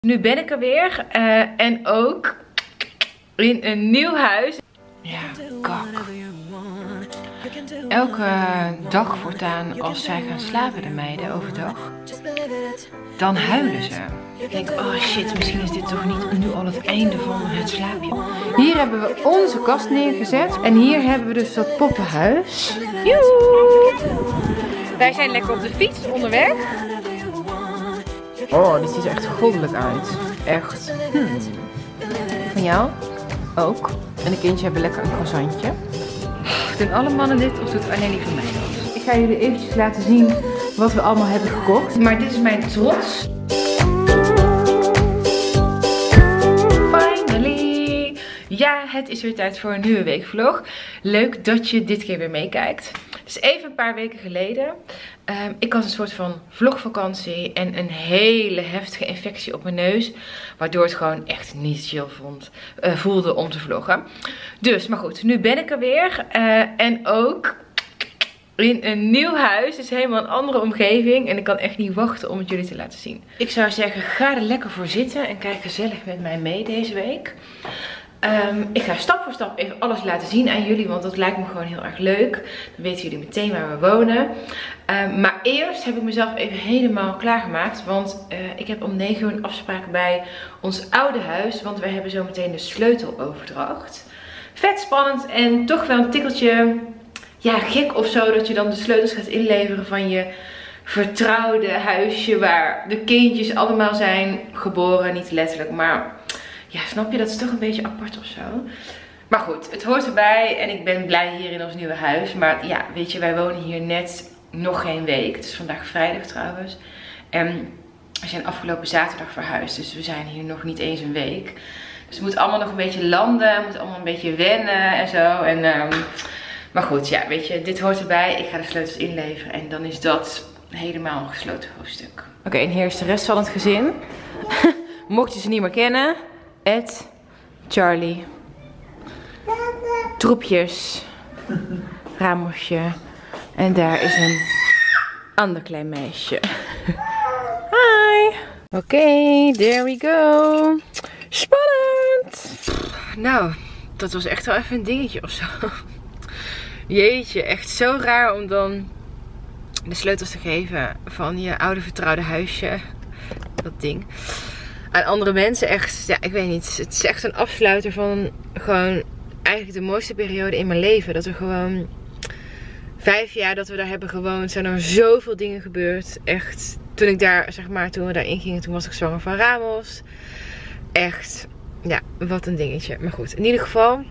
Nu ben ik er weer en ook in een nieuw huis. Ja, kak. Elke dag voortaan als zij gaan slapen, de meiden, overdag, dan huilen ze. Ik denk, oh shit, misschien is dit toch niet nu al het einde van het slaapje. Hier hebben we onze kast neergezet en hier hebben we dus dat poppenhuis. Joe! Wij zijn lekker op de fiets onderweg. Oh, dit ziet er echt goddelijk uit. Echt. Van jou? Ook. En de kindjes hebben lekker een croissantje. Doen alle mannen dit of doet alleen lieve mij dat? Ik ga jullie eventjes laten zien wat we allemaal hebben gekocht. Maar dit is mijn trots. Finally! Ja, het is weer tijd voor een nieuwe weekvlog. Leuk dat je dit keer weer meekijkt. Het is even een paar weken geleden. Ik had een soort van vlogvakantie en een hele heftige infectie op mijn neus. Waardoor het gewoon echt niet chill voelde om te vloggen. Dus, maar goed, nu ben ik er weer. En ook in een nieuw huis. Het is helemaal een andere omgeving. En ik kan echt niet wachten om het jullie te laten zien. Ik zou zeggen, ga er lekker voor zitten en kijk gezellig met mij mee deze week. Ik ga stap voor stap even alles laten zien aan jullie, want dat lijkt me gewoon heel erg leuk. Dan weten jullie meteen waar we wonen. Maar eerst heb ik mezelf even helemaal klaargemaakt, want ik heb om 9 uur een afspraak bij ons oude huis, want wij hebben zo meteen de sleuteloverdracht. Vet spannend en toch wel een tikkeltje, ja, gek of zo, dat je dan de sleutels gaat inleveren van je vertrouwde huisje, waar de kindjes allemaal zijn geboren, niet letterlijk, maar... Ja, snap je? Dat is toch een beetje apart of zo. Maar goed, het hoort erbij en ik ben blij hier in ons nieuwe huis. Maar ja, weet je, wij wonen hier net nog geen week. Het is vandaag vrijdag trouwens. En we zijn afgelopen zaterdag verhuisd, dus we zijn hier nog niet eens een week. Dus het moet allemaal nog een beetje landen, het moet allemaal een beetje wennen en zo. En, maar goed, ja, weet je, dit hoort erbij. Ik ga de sleutels inleveren en dan is dat helemaal een gesloten hoofdstuk. Oké, en hier is de rest van het gezin. Mocht je ze niet meer kennen... Ed, Charlie, troepjes, Ramosje en daar is een ander klein meisje. Hi! Oké, there we go. Spannend! Nou, dat was echt wel even een dingetje of zo. Jeetje, echt zo raar om dan de sleutels te geven van je oude vertrouwde huisje. Dat ding. Aan andere mensen echt, ja, ik weet niet. Het is echt een afsluiter van gewoon eigenlijk de mooiste periode in mijn leven. Dat er gewoon 5 jaar dat we daar hebben gewoond, zijn er zoveel dingen gebeurd. Echt, toen ik daar, zeg maar, toen we daarin gingen, toen was ik zwanger van Ramos. Echt, ja, wat een dingetje. Maar goed, in ieder geval,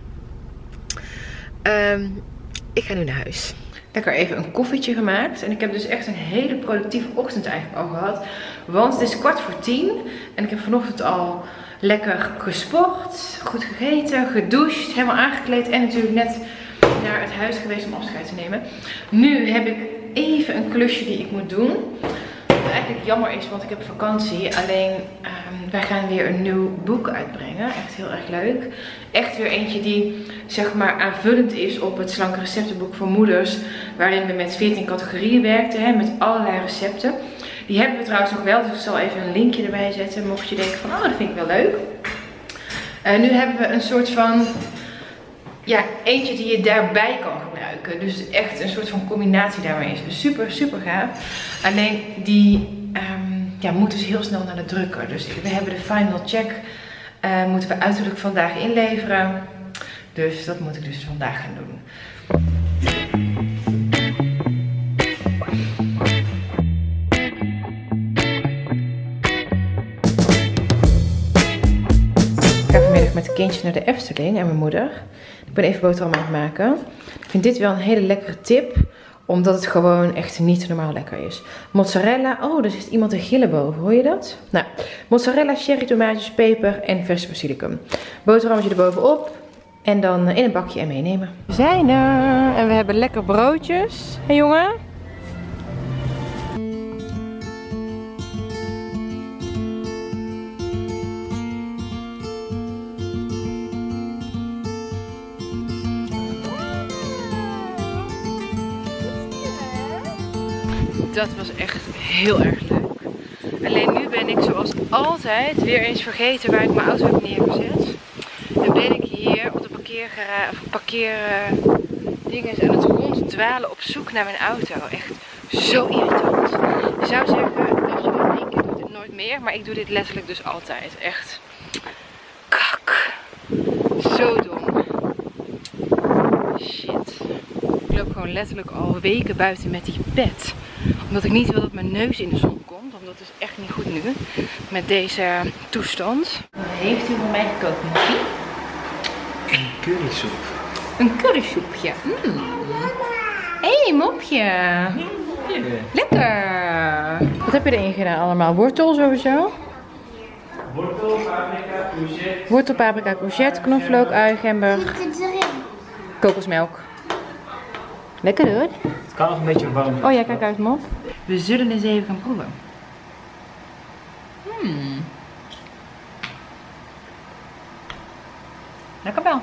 ik ga nu naar huis. Lekker even een koffietje gemaakt. En ik heb dus echt een hele productieve ochtend eigenlijk al gehad. Want het is 9:15. En ik heb vanochtend al lekker gesport. Goed gegeten, gedoucht, helemaal aangekleed. En natuurlijk net naar het huis geweest om afscheid te nemen. Nu heb ik even een klusje die ik moet doen. Wat eigenlijk jammer is, want ik heb vakantie. Alleen, wij gaan weer een nieuw boek uitbrengen. Echt heel erg leuk. Echt weer eentje die, zeg maar, aanvullend is op het slanke receptenboek voor moeders. Waarin we met 14 categorieën werkten, hè, met allerlei recepten. Die hebben we trouwens nog wel, dus ik zal even een linkje erbij zetten. Mocht je denken van, oh, dat vind ik wel leuk. Nu hebben we een soort van, ja, eentje die je daarbij kan gebruiken. Dus echt een soort van combinatie daarmee is. Super, super gaaf. Alleen die... ja, moet dus heel snel naar de drukker. Dus we hebben de final check. Moeten we uiterlijk vandaag inleveren. Dus dat moet ik dus vandaag gaan doen. Ik ga vanmiddag met de kindjes naar de Efteling en mijn moeder. Ik ben even boterham aan het maken. Ik vind dit wel een hele lekkere tip. Omdat het gewoon echt niet normaal lekker is. Mozzarella. Oh, er zit iemand te gillen boven. Hoor je dat? Nou, mozzarella, cherry tomaatjes, peper en verse basilicum. Boterhammetje erbovenop. En dan in een bakje en meenemen. We zijn er. En we hebben lekker broodjes. Hé jongen? Dat was echt heel erg leuk. Alleen nu ben ik zoals altijd weer eens vergeten waar ik mijn auto heb neergezet. En ben ik hier op de parkeerdingen aan het ronddwalen op zoek naar mijn auto. Echt zo irritant. Je zou zeggen dat je dat 1 keer doet en nooit meer. Maar ik doe dit letterlijk dus altijd. Echt kak. Zo dom. Shit. Ik loop gewoon letterlijk al weken buiten met die pet. Omdat ik niet wil dat mijn neus in de zon komt. Want dat is echt niet goed nu. Met deze toestand. Wat heeft u voor mij gekookt, Moppie? Een currysoep. Een currysoepje. Hé, hey, Mopje. Yeah. Lekker. Wat heb je erin gedaan allemaal? Wortel sowieso? Wortel, paprika, courgette. Wortel, paprika, courgette, knoflook, ui, gember. Kokosmelk. Lekker hoor. Het kan nog een beetje warm. Oh ja, kijk uit, Mop. We zullen eens even gaan proeven. Lekker wel.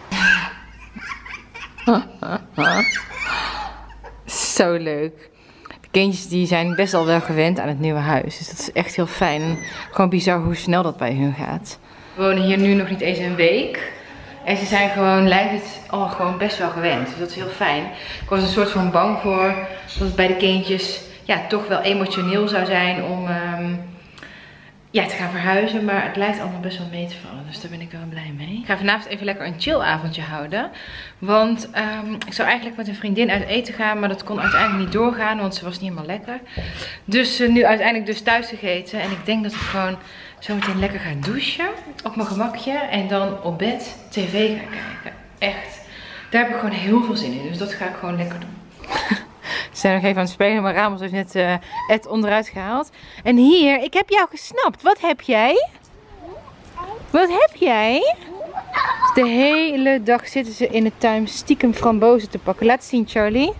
Zo leuk. De kindjes die zijn best al wel gewend aan het nieuwe huis. Dus dat is echt heel fijn. En gewoon bizar hoe snel dat bij hun gaat. We wonen hier nu nog niet eens een week. En ze zijn gewoon, lijkt het al gewoon best wel gewend. Dus dat is heel fijn. Ik was een soort van bang voor dat het bij de kindjes ja, toch wel emotioneel zou zijn om ja, te gaan verhuizen. Maar het lijkt allemaal best wel mee te vallen. Dus daar ben ik wel blij mee. Ik ga vanavond even lekker een chillavondje houden. Want ik zou eigenlijk met een vriendin uit eten gaan. Maar dat kon uiteindelijk niet doorgaan. Want ze was niet helemaal lekker. Dus nu uiteindelijk dus thuis gegeten. En ik denk dat ik gewoon zo meteen lekker ga douchen. Op mijn gemakje. En dan op bed tv ga kijken. Echt. Daar heb ik gewoon heel veel zin in. Dus dat ga ik gewoon lekker doen. Ze zijn nog even aan het spelen, maar Ramos heeft net Ed onderuit gehaald. En hier, ik heb jou gesnapt. Wat heb jij? Wat heb jij? De hele dag zitten ze in de tuin stiekem frambozen te pakken. Laat zien, Charlie.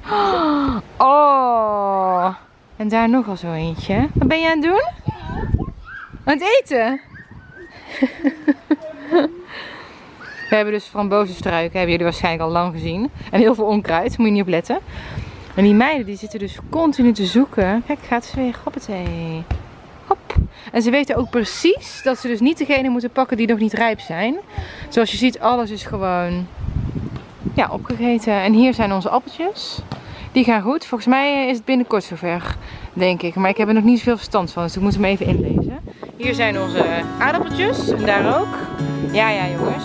Oh. En daar nogal zo eentje. Wat ben je aan het doen? Aan het eten? We hebben dus frambozenstruiken. Hebben jullie waarschijnlijk al lang gezien. En heel veel onkruid. Moet je niet op letten. En die meiden die zitten dus continu te zoeken. Kijk, gaat ze weer. Hoppatee. Hop. En ze weten ook precies dat ze dus niet degene moeten pakken die nog niet rijp zijn. Zoals je ziet, alles is gewoon ja, opgegeten. En hier zijn onze appeltjes. Die gaan goed. Volgens mij is het binnenkort zover, denk ik. Maar ik heb er nog niet zoveel verstand van, dus ik moet hem even inlezen. Hier zijn onze aardappeltjes. En daar ook. Ja, ja, jongens.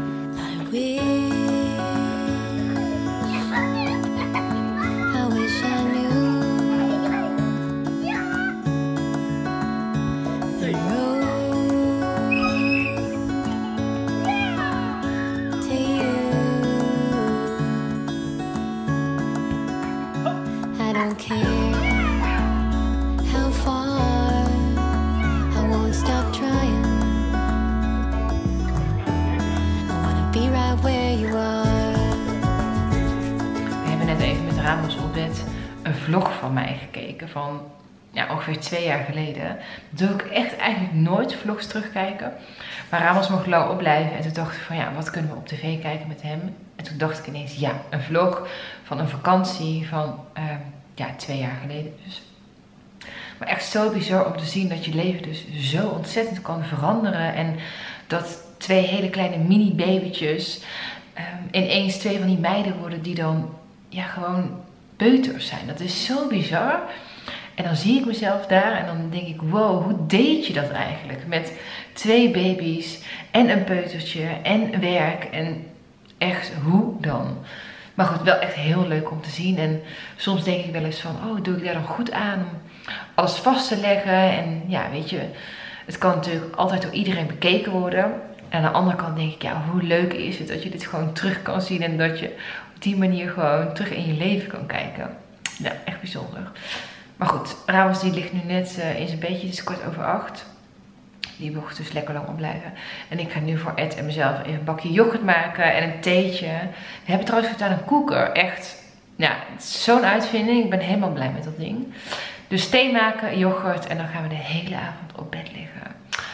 Ramos op bed een vlog van mij gekeken van ja, ongeveer 2 jaar geleden. Dat doe ik echt eigenlijk nooit vlogs terugkijken. Maar Ramos mocht lang opblijven en toen dacht ik van ja, wat kunnen we op tv kijken met hem? En toen dacht ik ineens ja, een vlog van een vakantie van ja, 2 jaar geleden dus. Maar echt zo bizar om te zien dat je leven dus zo ontzettend kan veranderen. En dat 2 hele kleine mini babytjes ineens 2 van die meiden worden die dan ja, gewoon peuters zijn. Dat is zo bizar. En dan zie ik mezelf daar en dan denk ik, wow, hoe deed je dat eigenlijk? Met 2 baby's en een peutertje en werk en echt, hoe dan? Maar goed, wel echt heel leuk om te zien. En soms denk ik wel eens van, oh, doe ik daar dan goed aan om alles vast te leggen? En ja, weet je, het kan natuurlijk altijd door iedereen bekeken worden. En aan de andere kant denk ik, ja, hoe leuk is het dat je dit gewoon terug kan zien en dat je op die manier gewoon terug in je leven kan kijken. Ja, echt bijzonder. Maar goed, Ramos die ligt nu net in zijn bedje, het is 7:15. Die mocht dus lekker lang opblijven. En ik ga nu voor Ed en mezelf even een bakje yoghurt maken en een theetje. We hebben trouwens gedaan een koeker. Echt, ja, het is zo'n uitvinding. Ik ben helemaal blij met dat ding. Dus thee maken, yoghurt en dan gaan we de hele avond op bed liggen.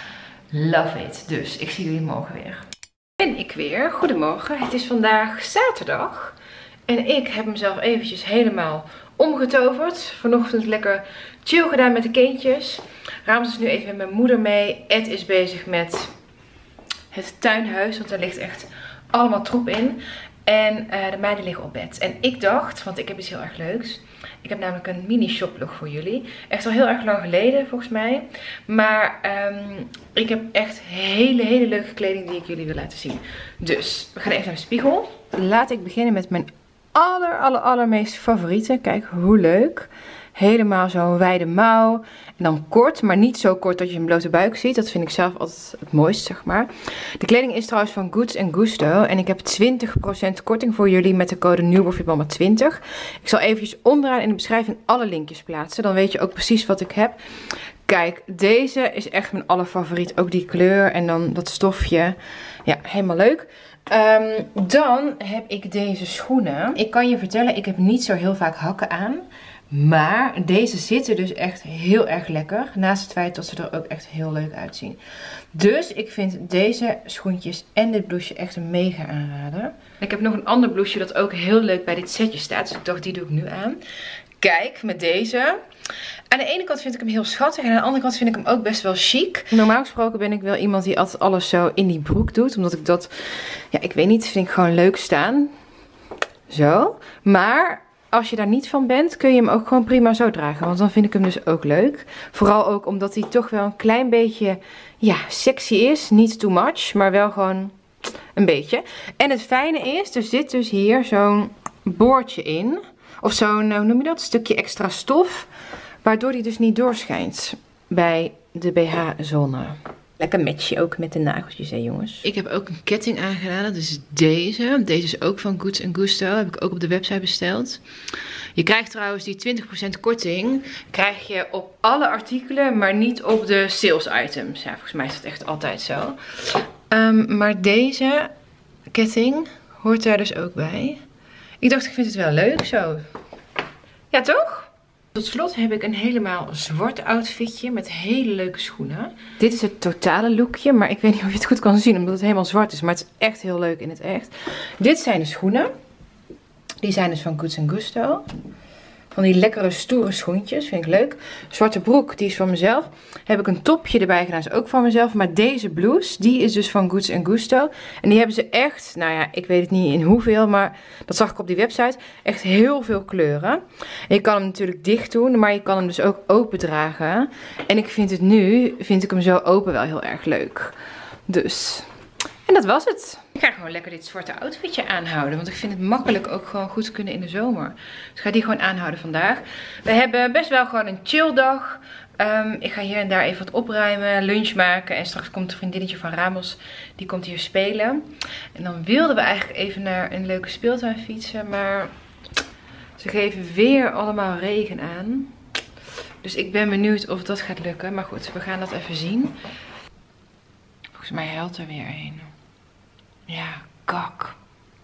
Love it. Dus ik zie jullie morgen weer. Ben ik weer. Goedemorgen. Het is vandaag zaterdag. En ik heb mezelf eventjes helemaal omgetoverd. Vanochtend lekker chill gedaan met de kindjes. Ramos is nu even met mijn moeder mee. Ed is bezig met het tuinhuis, want er ligt echt allemaal troep in. En de meiden liggen op bed. En ik dacht, want ik heb iets heel erg leuks. Ik heb namelijk een mini shoplog voor jullie. Echt al heel erg lang geleden volgens mij. Maar ik heb echt hele leuke kleding die ik jullie wil laten zien. Dus we gaan even naar de spiegel. Laat ik beginnen met mijn allermeest favoriete. Kijk hoe leuk. Helemaal zo'n wijde mouw. En dan kort, maar niet zo kort dat je een blote buik ziet. Dat vind ik zelf altijd het mooist, zeg maar. De kleding is trouwens van Goods & Gusto. En ik heb 20% korting voor jullie met de code NEWBOFITMAMA20. Ik zal eventjes onderaan in de beschrijving alle linkjes plaatsen. Dan weet je ook precies wat ik heb. Kijk, deze is echt mijn allerfavoriet. Ook die kleur en dan dat stofje. Ja, helemaal leuk. Dan heb ik deze schoenen. Ik kan je vertellen, ik heb niet zo heel vaak hakken aan. Maar deze zitten dus echt heel erg lekker. Naast het feit dat ze er ook echt heel leuk uitzien. Dus ik vind deze schoentjes en dit blouseje echt een mega aanrader. Ik heb nog een ander blouseje dat ook heel leuk bij dit setje staat. Dus ik dacht, die doe ik nu aan. Kijk, met deze. Aan de ene kant vind ik hem heel schattig en aan de andere kant vind ik hem ook best wel chic. Normaal gesproken ben ik wel iemand die altijd alles zo in die broek doet. Omdat ik dat, ja, ik weet niet, vind ik gewoon leuk staan. Zo. Maar als je daar niet van bent, kun je hem ook gewoon prima zo dragen. Want dan vind ik hem dus ook leuk. Vooral ook omdat hij toch wel een klein beetje, ja, sexy is. Niet too much, maar wel gewoon een beetje. En het fijne is, er zit dus hier zo'n boordje in. Of zo'n, hoe noem je dat? Stukje extra stof. Waardoor die dus niet doorschijnt bij de BH-zone. Lekker matchje ook met de nageltjes, hè jongens. Ik heb ook een ketting aangedaan. Dat is deze. Deze is ook van Goods & Gusto. Heb ik ook op de website besteld. Je krijgt trouwens die 20% korting. Krijg je op alle artikelen, maar niet op de sales items. Ja, volgens mij is dat echt altijd zo. Maar deze ketting hoort daar dus ook bij. Ik dacht, ik vind het wel leuk zo. Ja, toch? Tot slot heb ik een helemaal zwart outfitje met hele leuke schoenen. Dit is het totale lookje, maar ik weet niet of je het goed kan zien omdat het helemaal zwart is. Maar het is echt heel leuk in het echt. Dit zijn de schoenen. Die zijn dus van Goods & Gusto. Van die lekkere stoere schoentjes, vind ik leuk. Zwarte broek, die is van mezelf. Heb ik een topje erbij gedaan, is ook van mezelf. Maar deze blouse, die is dus van Goods & Gusto. En die hebben ze echt, nou ja, ik weet het niet in hoeveel, maar dat zag ik op die website. Echt heel veel kleuren. En je kan hem natuurlijk dicht doen, maar je kan hem dus ook open dragen. En ik vind het nu, vind ik hem zo open wel heel erg leuk. Dus, en dat was het. Ik ga gewoon lekker dit zwarte outfitje aanhouden. Want ik vind het makkelijk ook gewoon goed kunnen in de zomer. Dus ik ga die gewoon aanhouden vandaag. We hebben best wel gewoon een chill dag. Ik ga hier en daar even wat opruimen, lunch maken. En straks komt een vriendinnetje van Ramos. Die komt hier spelen. En dan wilden we eigenlijk even naar een leuke speeltuin fietsen. Maar ze geven weer allemaal regen aan. Dus ik ben benieuwd of dat gaat lukken. Maar goed, we gaan dat even zien. Volgens mij huilt er weer een. Ja, kak.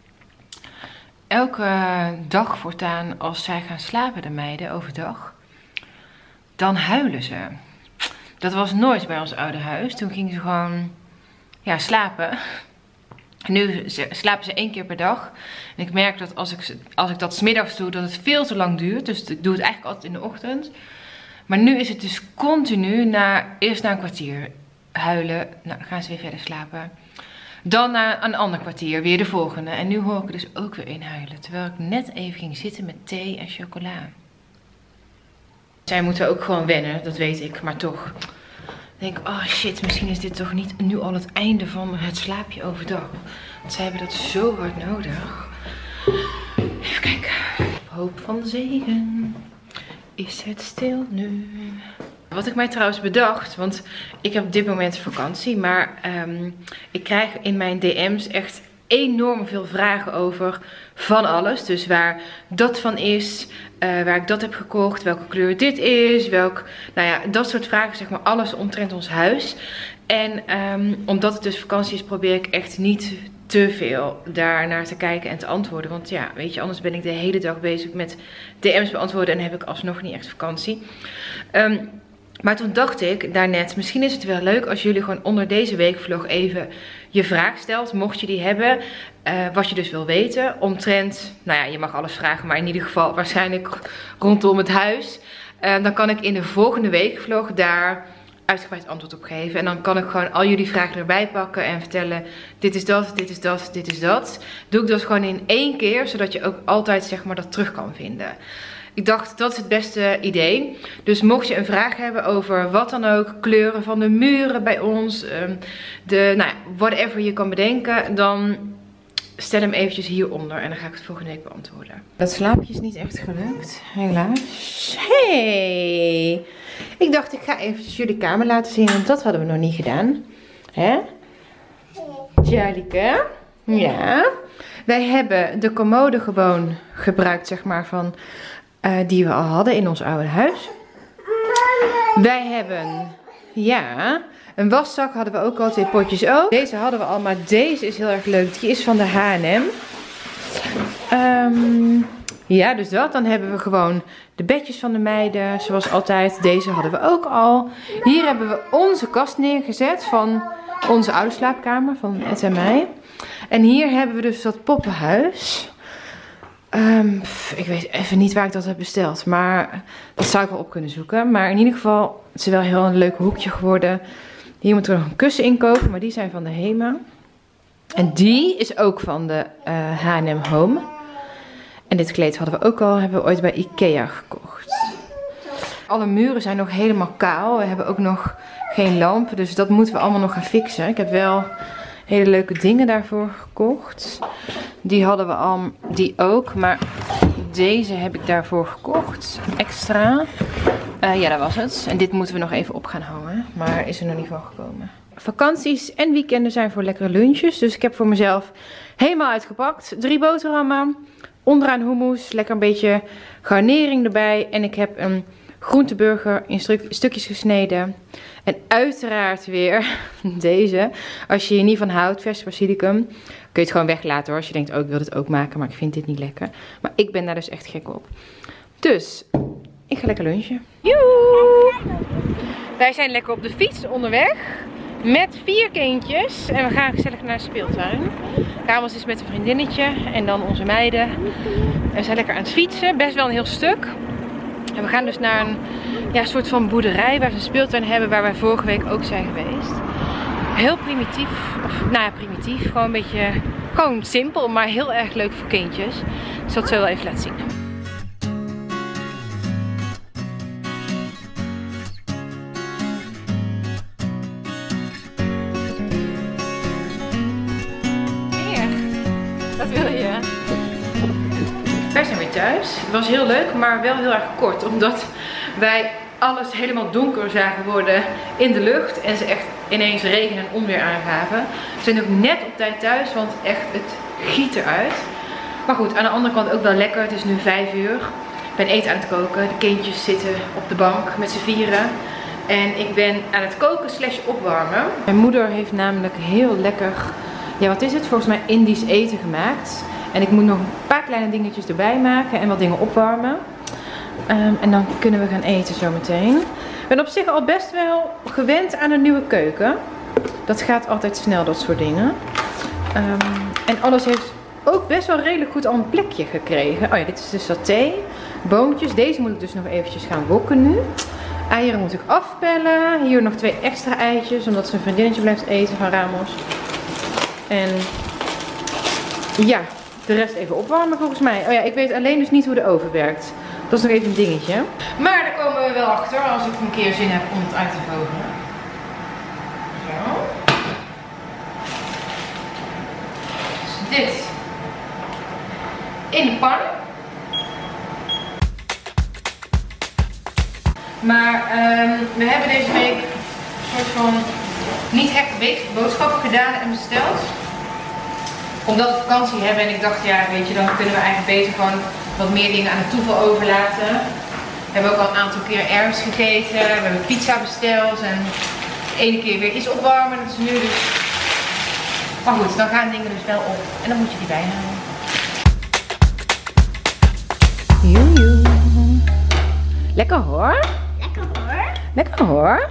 Elke dag voortaan als zij gaan slapen, de meiden, overdag, dan huilen ze. Dat was nooit bij ons oude huis. Toen gingen ze gewoon, ja, slapen. Nu slapen ze 1 keer per dag. En ik merk dat als ik dat 's middags doe, dat het veel te lang duurt. Dus ik doe het eigenlijk altijd in de ochtend. Maar nu is het dus continu, eerst na een kwartier huilen. Nou, gaan ze weer verder slapen. Dan na een ander kwartier weer de volgende. En nu hoor ik er dus ook weer in huilen. Terwijl ik net even ging zitten met thee en chocola. Zij moeten ook gewoon wennen, dat weet ik. Maar toch. Ik denk, oh shit, misschien is dit toch niet nu al het einde van het slaapje overdag. Want zij hebben dat zo hard nodig. Even kijken. Op hoop van de zegen is het stil nu. Wat ik mij trouwens bedacht, want ik heb op dit moment vakantie, maar ik krijg in mijn DM's echt enorm veel vragen over van alles. Dus waar dat van is, waar ik dat heb gekocht, welke kleur dit is, nou ja, dat soort vragen, zeg maar alles omtrent ons huis. En omdat het dus vakantie is, probeer ik echt niet te veel daar naar te kijken en te antwoorden. Want ja, weet je, anders ben ik de hele dag bezig met DM's beantwoorden en heb ik alsnog niet echt vakantie. Maar toen dacht ik daarnet, misschien is het wel leuk als jullie gewoon onder deze weekvlog even je vraag stelt. Mocht je die hebben, wat je dus wil weten. Omtrent, nou ja, je mag alles vragen, maar in ieder geval waarschijnlijk rondom het huis. Dan kan ik in de volgende weekvlog daar uitgebreid antwoord op geven. En dan kan ik gewoon al jullie vragen erbij pakken en vertellen, dit is dat, dit is dat, dit is dat. Doe ik dat gewoon in één keer, zodat je ook altijd zeg maar dat terug kan vinden. Ik dacht, dat is het beste idee. Dus mocht je een vraag hebben over wat dan ook, kleuren van de muren bij ons, nou ja, whatever je kan bedenken, dan stel hem eventjes hieronder en dan ga ik het volgende week beantwoorden. Dat slaapje is niet echt gelukt, helaas. Hey! Ik dacht, ik ga eventjes jullie kamer laten zien, want dat hadden we nog niet gedaan. Hè? Jalike? Ja. Wij hebben de commode gewoon gebruikt, zeg maar, van die we al hadden in ons oude huis. Wij hebben, ja, een waszak hadden we ook al, 2 potjes ook. Deze hadden we al, maar deze is heel erg leuk. Die is van de H&M. Ja, dus dat. Dan hebben we gewoon de bedjes van de meiden, zoals altijd. Deze hadden we ook al. Hier hebben we onze kast neergezet van onze oude slaapkamer, van Ed en mij. En hier hebben we dus dat poppenhuis. Ik weet even niet waar ik dat heb besteld, maar dat zou ik wel op kunnen zoeken. Maar in ieder geval, het is wel heel een leuk hoekje geworden. Hier moeten we nog een kussen inkopen, maar die zijn van de Hema. En die is ook van de H&M Home. En dit kleed hadden we ook al, hebben we ooit bij Ikea gekocht. Alle muren zijn nog helemaal kaal. We hebben ook nog geen lamp, dus dat moeten we allemaal nog gaan fixen. Ik heb wel hele leuke dingen daarvoor gekocht. Die hadden we al, die ook, maar deze heb ik daarvoor gekocht. Extra. Ja, dat was het. En dit moeten we nog even op gaan hangen, maar is er nog niet van gekomen. Vakanties en weekenden zijn voor lekkere lunches. Dus ik heb voor mezelf helemaal uitgepakt. 3 boterhammen, onderaan hummus, lekker een beetje garnering erbij. En ik heb een groenteburger in stukjes gesneden. En uiteraard weer deze. Als je hier niet van houdt, verse basilicum, kun je het gewoon weglaten hoor. Als je denkt, oh ik wil dit ook maken, maar ik vind dit niet lekker. Maar ik ben daar dus echt gek op. Dus, ik ga lekker lunchen. Joe! Wij zijn lekker op de fiets onderweg. Met 4 kindjes. En we gaan gezellig naar de speeltuin. Ramos is met een vriendinnetje. En dan onze meiden. En we zijn lekker aan het fietsen. Best wel een heel stuk. En we gaan dus naar een soort van boerderij waar ze een speeltuin hebben. Waar wij vorige week ook zijn geweest. Heel primitief. Of nou ja, primitief. Gewoon een beetje, gewoon simpel. Maar heel erg leuk voor kindjes. Ik zal het zo wel even laten zien. Wat wil je? Wij zijn weer thuis. Het was heel leuk, maar wel heel erg kort. Omdat wij alles helemaal donker zagen worden in de lucht. En ze echt ineens regen en onweer aangaven. We zijn ook net op tijd thuis, want echt het giet eruit. Maar goed, aan de andere kant ook wel lekker. Het is nu 5 uur. Ik ben eten aan het koken. De kindjes zitten op de bank met z'n vieren. En ik ben aan het koken / opwarmen. Mijn moeder heeft namelijk heel lekker, ja wat is het, volgens mij Indisch eten gemaakt. En ik moet nog een paar kleine dingetjes erbij maken en wat dingen opwarmen. En dan kunnen we gaan eten zometeen. Ik ben op zich al best wel gewend aan een nieuwe keuken. Dat gaat altijd snel, dat soort dingen. En alles heeft ook best wel redelijk goed al een plekje gekregen. Oh ja, dit is de saté. Boontjes. Deze moet ik dus nog eventjes gaan wokken nu. Eieren moet ik afpellen. Hier nog 2 extra eitjes, omdat ze een vriendinnetje blijft eten van Ramos. En ja, de rest even opwarmen volgens mij. Oh ja, ik weet alleen dus niet hoe de oven werkt. Dat is nog even een dingetje. Maar daar komen we wel achter als ik een keer zin heb om het uit te vogelen. Zo. Dus dit in de pan. Maar we hebben deze week een soort van niet echt boodschappen gedaan en besteld. Omdat we vakantie hebben en ik dacht, ja weet je, dan kunnen we eigenlijk beter gewoon wat meer dingen aan het toeval overlaten. We hebben ook al een aantal keer ergens gegeten. We hebben pizza besteld en de ene keer weer iets opwarmen. Dat is nu dus. Maar goed, dan gaan dingen dus wel op. En dan moet je die bijhouden. Joejoe. Lekker hoor. Lekker hoor. Lekker hoor.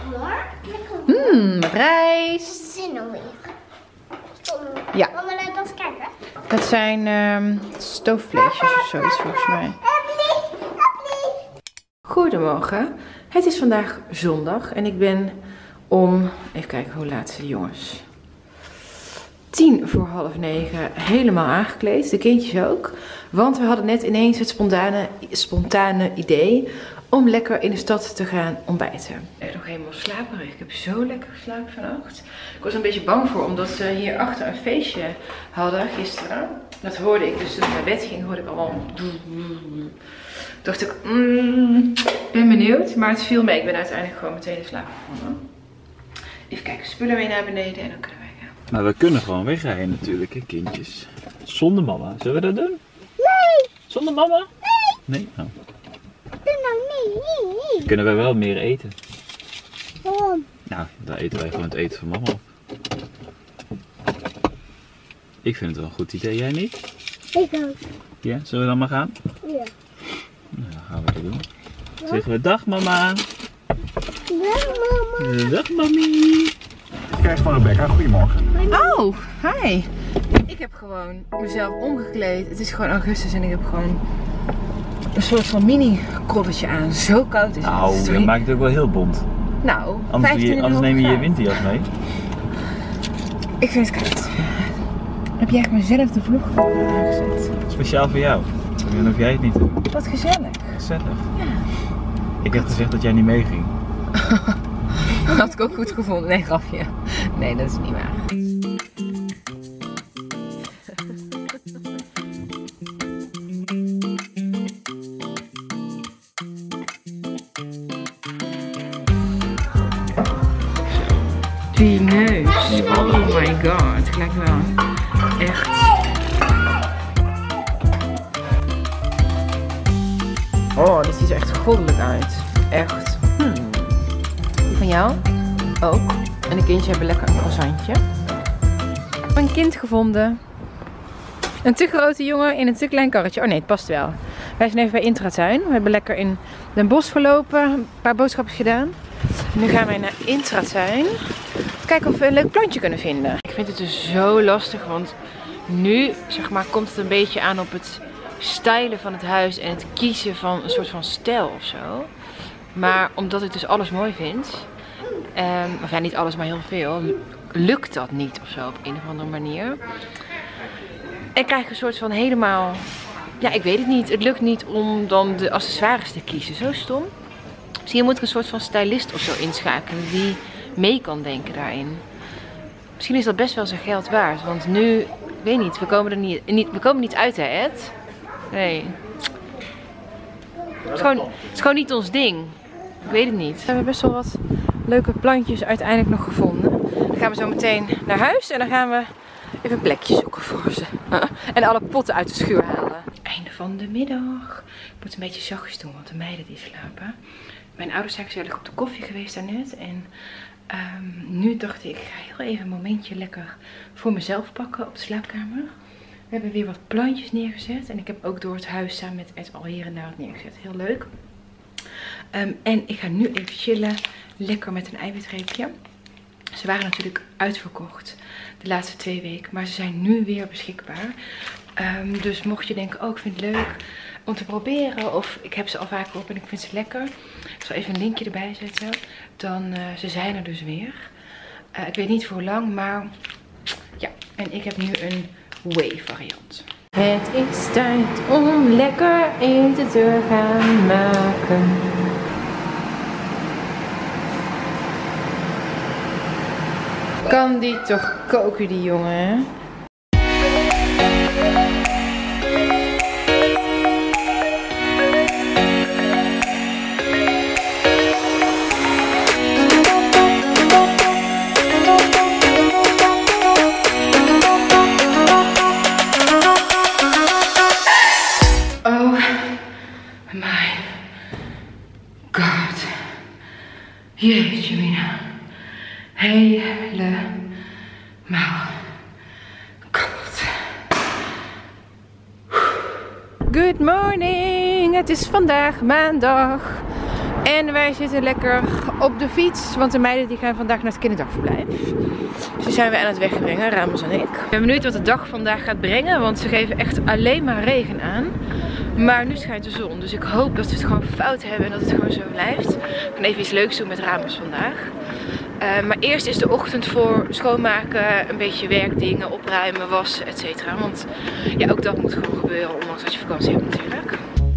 Met rijst. Zin alweer. Ja. Mama, laat ons kijken. Dat zijn stoofvleesjes of zoiets volgens mij. Goedemorgen. Het is vandaag zondag en ik ben om, even kijken hoe laat zijn de jongens. 9:10 helemaal aangekleed, de kindjes ook. Want we hadden net ineens het spontane idee om lekker in de stad te gaan ontbijten. Ik ben nog helemaal slaperig. Ik heb zo lekker geslapen vannacht. Ik was een beetje bang voor, omdat ze hier achter een feestje hadden gisteren. Dat hoorde ik dus toen ik naar bed ging, hoorde ik allemaal. Dacht ik, ben benieuwd. Maar het viel mee. Ik ben uiteindelijk gewoon meteen in slaap gevallen. Even kijken, spullen mee naar beneden en dan kunnen wij gaan. Maar we kunnen gewoon wegrijden natuurlijk, hè, kindjes. Zonder mama. Zullen we dat doen? Nee. Zonder mama? Nee. Oh. Doe nou niet. Kunnen wij wel meer eten? Waarom? Nou, daar eten wij gewoon het eten van mama op. Ik vind het wel een goed idee, jij niet? Ik ook. Ja, zullen we dan maar gaan? Ja. Nou, dan gaan we dat doen. Dan zeggen we dag mama. Dag mama. Dag mami. Kijk van Rebecca, goedemorgen. Oh, hi. Ik heb gewoon mezelf omgekleed. Het is gewoon augustus en ik heb gewoon een soort van mini kolletje aan. Zo koud is het. Nou, je maakt het ook wel heel bont. Nou, Anders neem je je winterjas mee. Ik vind het koud. Heb jij gewoon zelf de vlog aangezet? Speciaal voor jou. Dan hoef jij het niet te doen. Wat gezellig. Zelf. Ja. Ik heb gezegd dat jij niet meeging. Dat had ik ook goed gevonden. Nee, grapje. Nee, dat is niet waar. Die neus. Oh my god. Het lijkt wel echt. Oh, dit ziet er echt goddelijk uit. Echt. Die van jou? Ook. En de kindjes hebben lekker een croissantje. Een kind gevonden. Een te grote jongen in een te klein karretje. Oh nee, het past wel. Wij zijn even bij Intratuin. We hebben lekker in Den Bosch gelopen. Een paar boodschapjes gedaan. Nu gaan wij naar Intratuin. Kijken of we een leuk plantje kunnen vinden. Ik vind het dus zo lastig, want nu zeg maar komt het een beetje aan op het stylen van het huis en het kiezen van een soort van stijl of zo. Maar omdat ik dus alles mooi vind, of ja, niet alles maar heel veel, lukt dat niet of zo op een of andere manier. En krijg ik een soort van helemaal, ja ik weet het niet, het lukt niet om dan de accessoires te kiezen, zo stom. Misschien moet ik een soort van stylist of zo inschakelen die mee kan denken daarin. Misschien is dat best wel zijn geld waard, want nu, ik weet niet, we komen niet uit hè Ed? Nee. Het is gewoon niet ons ding. Ik weet het niet. We hebben best wel wat leuke plantjes uiteindelijk nog gevonden. Dan gaan we zo meteen naar huis en dan gaan we even een plekje zoeken voor ze. En alle potten uit de schuur halen. Einde van de middag. Ik moet een beetje zachtjes doen, want de meiden die slapen. Mijn ouders zijn gezellig op de koffie geweest daarnet. En nu dacht ik, ik ga heel even een momentje lekker voor mezelf pakken op de slaapkamer. We hebben weer wat plantjes neergezet. En ik heb ook door het huis samen met Ed al hier en daar wat neergezet. Heel leuk. En ik ga nu even chillen. Lekker met een eiwitreepje. Ze waren natuurlijk uitverkocht de laatste 2 weken. Maar ze zijn nu weer beschikbaar. Dus mocht je denken, oh ik vind het leuk om te proberen. Of ik heb ze al vaker op en ik vind ze lekker. Ik zal even een linkje erbij zetten. Dan, ze zijn er dus weer. Ik weet niet voor hoe lang, maar ja. En ik heb nu een whey variant. Het is tijd om lekker eten te gaan maken. Kan die toch koken, die jongen? Jeetje mina. Helemaal koud. Good morning. Het is vandaag maandag En wij zitten lekker op de fiets, want de meiden die gaan vandaag naar het kinderdagverblijf. Dus die zijn we aan het wegbrengen, Ramos en ik. Ik ben benieuwd wat de dag vandaag gaat brengen, want ze geven echt alleen maar regen aan. Maar nu schijnt de zon, dus ik hoop dat we het gewoon fout hebben en dat het gewoon zo blijft. We gaan even iets leuks doen met Ramos vandaag. Maar eerst is de ochtend voor schoonmaken, een beetje werkdingen, opruimen, wassen, etc. Want ja, ook dat moet gewoon gebeuren, ondanks dat je vakantie hebt natuurlijk.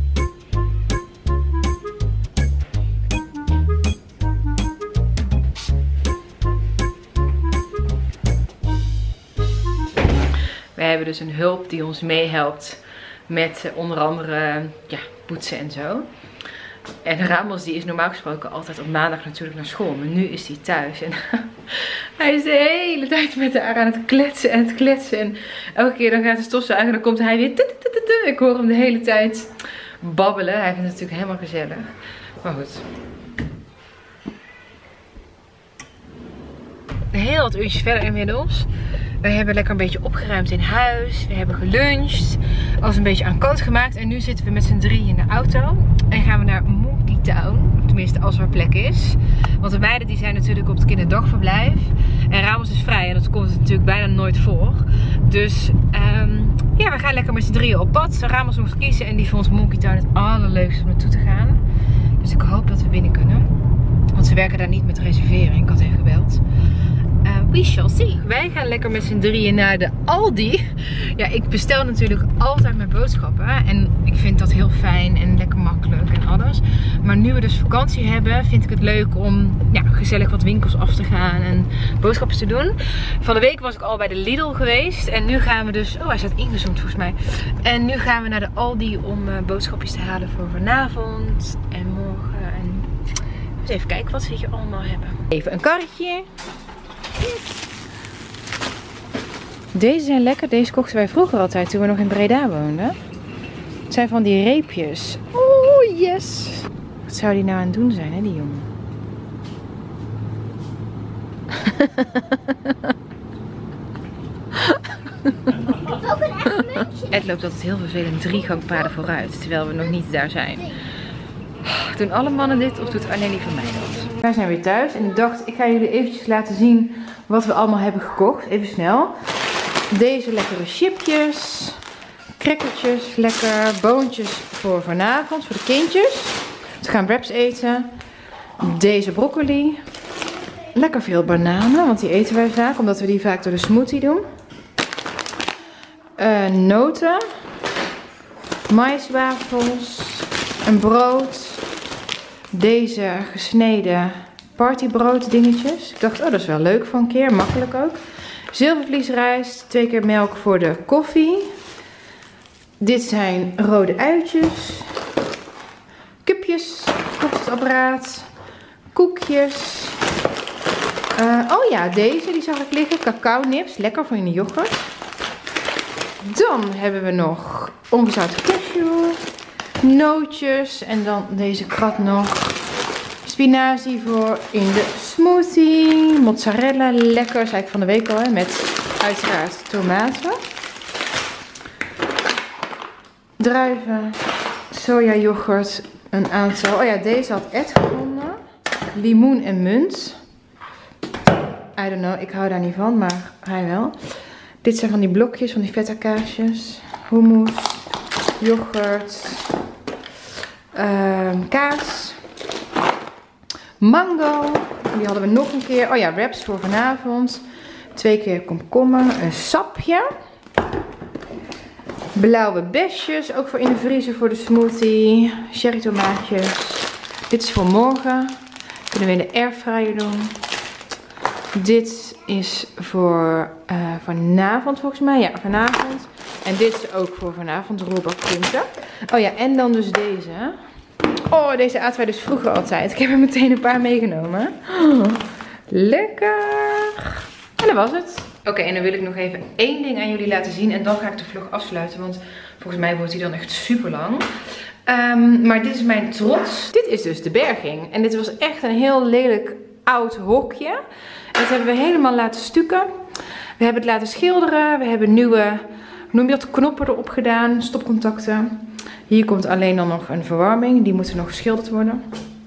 We hebben dus een hulp die ons meehelpt met onder andere poetsen en zo. En Ramos die is normaal gesproken altijd op maandag natuurlijk naar school. Maar nu is hij thuis. En hij is de hele tijd met haar aan het kletsen en het kletsen. En elke keer dan gaat de stofzuiger en dan komt hij weer. Ik hoor hem de hele tijd babbelen. Hij vindt het natuurlijk helemaal gezellig. Maar goed. Heel wat uurtjes verder inmiddels. We hebben lekker een beetje opgeruimd in huis. We hebben geluncht. Alles een beetje aan kant gemaakt. En nu zitten we met z'n drieën in de auto. En gaan we naar Monkey Town. Tenminste, als er plek is. Want de meiden die zijn natuurlijk op het kinderdagverblijf. En Ramos is vrij. En dat komt natuurlijk bijna nooit voor. Dus ja, we gaan lekker met z'n drieën op pad. Ramos moest kiezen. En die vond Monkey Town het allerleukste om naartoe te gaan. Dus ik hoop dat we binnen kunnen. Want ze werken daar niet met reservering. Ik had even gebeld. We shall see. Wij gaan lekker met z'n drieën naar de Aldi. Ja, ik bestel natuurlijk altijd mijn boodschappen. En ik vind dat heel fijn en lekker makkelijk en alles. Maar nu we dus vakantie hebben, vind ik het leuk om gezellig wat winkels af te gaan en boodschappen te doen. Van de week was ik al bij de Lidl geweest. En nu gaan we dus... Oh, hij staat ingezoomd volgens mij. En nu gaan we naar de Aldi om boodschapjes te halen voor vanavond en morgen. En dus even kijken wat ze hier allemaal hebben. Even een karretje. Deze zijn lekker. Deze kochten wij vroeger altijd toen we nog in Breda woonden. Het zijn van die reepjes. Oh yes. Wat zou die nou aan het doen zijn, hè, die jongen? Ed loopt altijd heel vervelend 3 gangpaden vooruit, terwijl we nog niet daar zijn. Doen alle mannen dit of doet alleen die van mij dat? Wij zijn weer thuis en ik dacht, ik ga jullie eventjes laten zien wat we allemaal hebben gekocht. Even snel. Deze lekkere chipjes, crackertjes, lekker boontjes voor vanavond, voor de kindjes. Ze gaan wraps eten. Deze broccoli. Lekker veel bananen, want die eten wij vaak, omdat we die vaak door de smoothie doen. Noten. Maïswafels. Een brood. Deze gesneden partybrood dingetjes. Ik dacht, oh, dat is wel leuk voor een keer. Makkelijk ook. Zilvervliesrijst. 2 keer melk voor de koffie. Dit zijn rode uitjes. Cupjes. Koffiezetapparaat. Koekjes. Oh ja, deze die zag ik liggen. Cacao nips. Lekker voor in de yoghurt. Dan hebben we nog ongezouten cashew. Nootjes. En dan deze krat nog. Spinazie voor in de smoothie. Mozzarella. Lekker. Zei ik van de week al. Hè, met uiteraard tomaten. Druiven. Soja yoghurt. Een aantal. Oh ja, deze had Ed gevonden. Limoen en munt. I don't know. Ik hou daar niet van. Maar hij wel. Dit zijn van die blokjes. Van die feta kaasjes. Hummus. Yoghurt. Kaas. Mango. Die hadden we nog een keer. Oh ja, wraps voor vanavond. 2 keer komkommer. Een sapje. Blauwe besjes. Ook voor in de vriezer voor de smoothie. Cherry tomaatjes. Dit is voor morgen. Kunnen we in de airfryer doen. Dit is voor vanavond volgens mij. Ja, vanavond. En dit is ook voor vanavond. Roerbakpunten. Oh ja, en dan dus deze. Oh, deze aten wij dus vroeger altijd. Ik heb er meteen een paar meegenomen. Oh, lekker. En dat was het. Oké, en dan wil ik nog even 1 ding aan jullie laten zien. En dan ga ik de vlog afsluiten. Want volgens mij wordt die dan echt super lang. Maar dit is mijn trots. Dit is dus de berging. En dit was echt een heel lelijk oud hokje. Dat hebben we helemaal laten stukken. We hebben het laten schilderen. We hebben nieuwe, hoe noem je dat, knoppen erop gedaan. Stopcontacten. Hier komt alleen dan nog een verwarming. Die moeten nog geschilderd worden.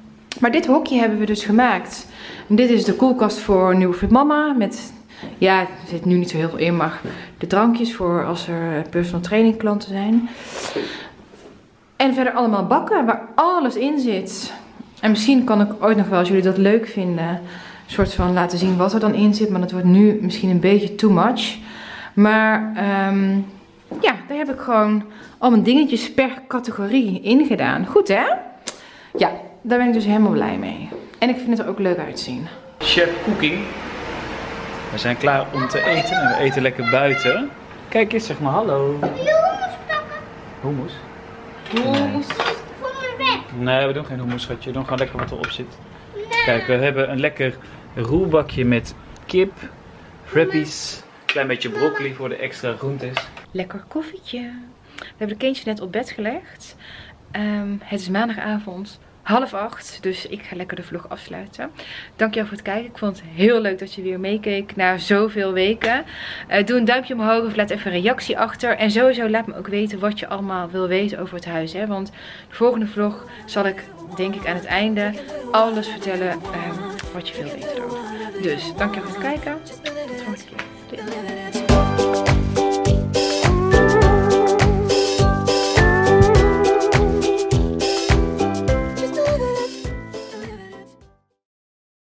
Maar dit hokje hebben we dus gemaakt. En dit is de koelkast voor Nieuwe Fit Mama. Met, ja, er zit nu niet zo heel veel in, maar de drankjes voor als er personal training klanten zijn. En verder allemaal bakken waar alles in zit. En misschien kan ik ooit nog wel, als jullie dat leuk vinden, een soort van laten zien wat er dan in zit. Maar dat wordt nu misschien een beetje too much. Maar ja, daar heb ik gewoon al mijn dingetjes per categorie in gedaan. Goed hè? Ja, daar ben ik dus helemaal blij mee. En ik vind het er ook leuk uitzien. Chef Cooking. We zijn klaar om te eten en we eten lekker buiten. Kijk eens, zeg maar hallo. Wil je hummus pakken? Hummus? Hummus. Voor mijn weg. Nee, we doen geen hummus, schatje. We doen gewoon lekker wat erop zit. Kijk, we hebben een lekker roerbakje met kip, wrappies, een klein beetje broccoli voor de extra groentes. Lekker koffietje. We hebben de kindjes net op bed gelegd. Het is maandagavond, 7:30, dus ik ga lekker de vlog afsluiten. Dankjewel voor het kijken. Ik vond het heel leuk dat je weer meekeek na zoveel weken. Doe een duimpje omhoog of laat even een reactie achter. En sowieso laat me ook weten wat je allemaal wil weten over het huis. Hè? Want de volgende vlog zal ik, denk ik, aan het einde alles vertellen wat je wil weten erover. Dus, dankjewel voor het kijken.